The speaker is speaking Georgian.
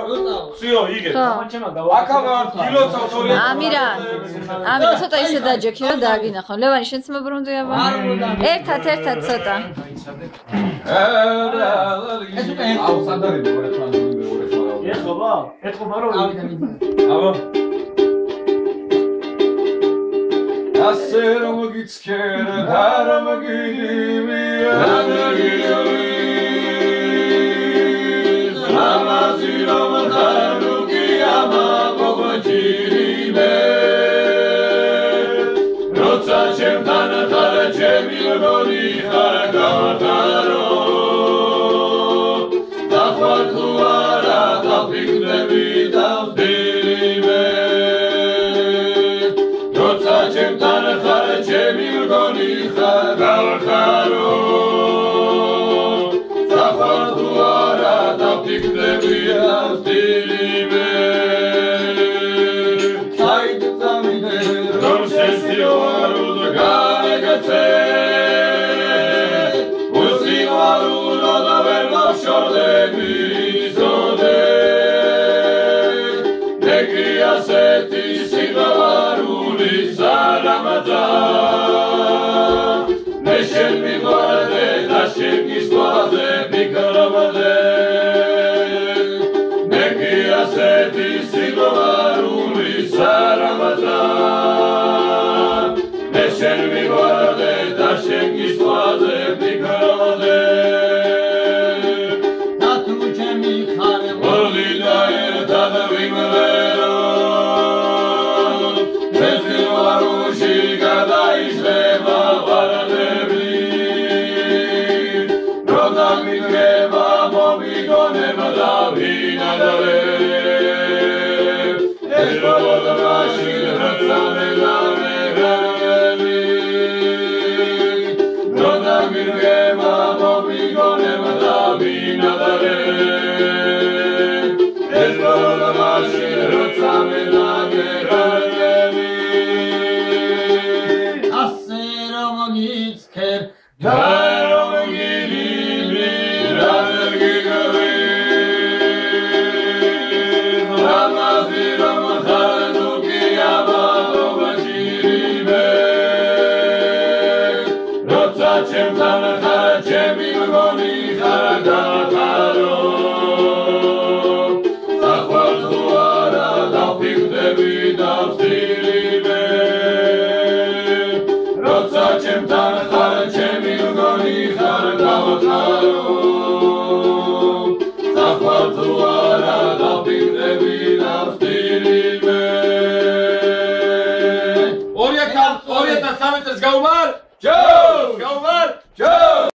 ციო იგე აკავა კილოცავ ამირა ცოტა ისე დაჯექი რომ დააგინახო ლევანი შენც მობრუნდი აბა ერთად ცოტა ეს უკვე აუ სადარი მეორე ეხობა რომ აბა ასე რომ გიცქერ და რომ გიგიმი ამაზი რომ ხარუკი ამა გოგოჭირიმე როცა ჩემთან ხარ ჩემი მგონი ხარ გავხარო დახვალ თუ არა დაფიქრები დავდივიმე როცა ჩემთან ხარ ჩემი მგონი ხარ გავხარო დახვალ თუ არა დაფიქრები დავდივიმე საით წამიდე რომ შესიო გარეგაცე უსიყვარულო და ვერ მოვშორდები ზოდე მეკი ასეთი სიყვარული სარამაძა მე შენ მიყვარდე და შენ გისვადე ფიქრობდე მეკი ასეთი სიყვარული სარამაძა მე შენ მიყვარდე და შენ გისვადე ფიქრობდე და თუ ჩემი ხარ ვოლი და ერთად ვიმღერო ეს ვარუში გადაიშლება ვარდები რო დამიგება მომიგონება და ვინადრე ეს როდრაში რაცამელა მირგება მომიგონება და ვინადრე ეს როდრაში როცა მელაგერები ასე რომ გიცქერ და რომ გიგიმი რანერ გიგები ამაზი რომ ხარ თუკი აბა გოგოჭირიმე როცა ჩემთან ხარ ჩემი მგონი ხარ გავხარო დახვალ თუ არა დაფიქრდები დავსტირიმე როცა ჩემთან ხარ ჩემი მგონი ხარ გავხარო დახვალ თუ არა დაფიქრდები დავსტირიმე 2013 წლის გაუმარ Joe!